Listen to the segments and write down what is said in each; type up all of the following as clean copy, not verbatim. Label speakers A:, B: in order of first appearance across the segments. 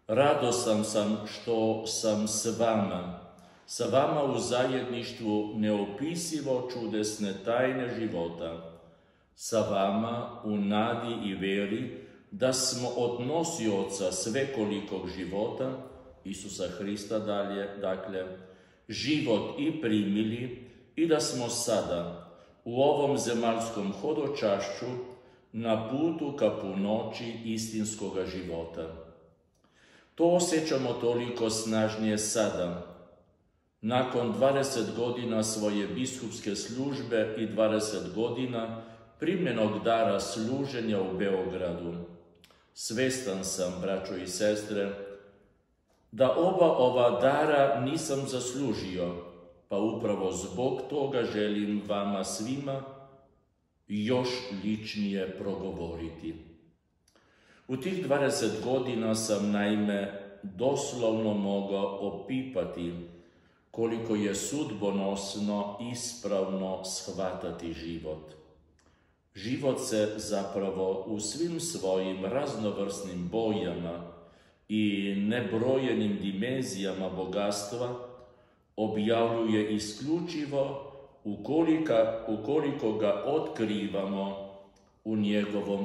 A: Radostan sam što sam sa vama u zajedništvu neopisivo čudesne tajne života, sa vama u nadi i veri da smo od nosioca svekolikog života, Isusa Hrista dakle, život i primili i da smo sada u ovom zemaljskom hodočašću na putu ka punoći istinskoga života. To osjećamo toliko snažnije sada, nakon 20 godina svoje biskupske službe i 20 godina primljenog dara služenja u Beogradu. Svestan sam, braćo i sestre, da ova dara nisam zaslužio, pa upravo zbog toga želim vama svima još ličnije progovoriti. U tih 20 godina sam naime doslovno mogao opipati koliko je sudbonosno ispravno shvatati život. Život se zapravo u svim svojim raznovrsnim bojama i nebrojenim dimenzijama bogatstva objavljuje isključivo ukoliko ga otkrivamo u njegovom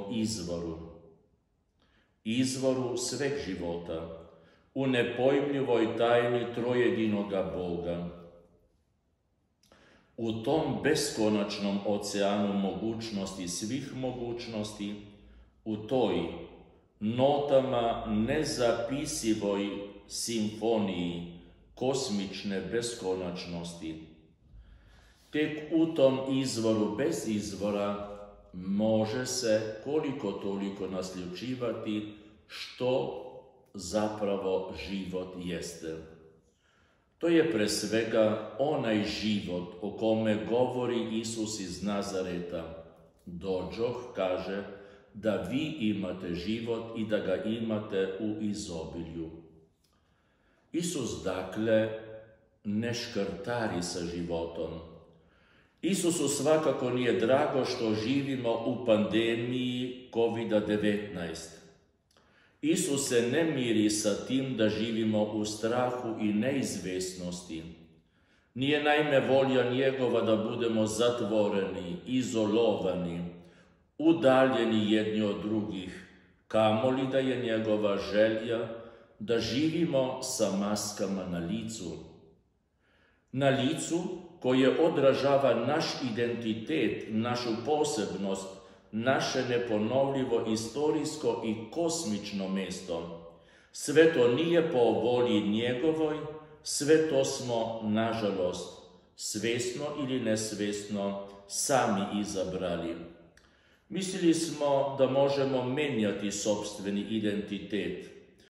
A: izvoru sveg života, u nepojmljivoj tajni trojedinoga Boga. U tom beskonačnom oceanu mogućnosti svih mogućnosti, u toj notama nezapisivoj simfoniji kosmične beskonačnosti, tek u tom izvoru bez izvora može se koliko toliko nasljeđivati što zapravo život jeste. To je pre svega onaj život o kome govori Isus iz Nazareta. Dođoh, kaže, da vi imate život i da ga imate u izobilju. Isus, dakle, ne škrtari sa životom. Isusu svakako nije drago što živimo u pandemiji COVID-19. Isus se ne miri sa tim da živimo u strahu i neizvjesnosti. Nije naime volja njegova da budemo zatvoreni, izolovani, udaljeni jedni od drugih, kamoli da je njegova želja da živimo sa maskama na licu. Na licu koje odražava naš identitet, našu posebnost, naše neponovljivo istorijsko i kosmično mjesto. Sve to nije po volji njegovoj, sve to smo, nažalost, svjesno ili nesvjesno, sami izabrali. Mislili smo da možemo menjati sopstveni identitet,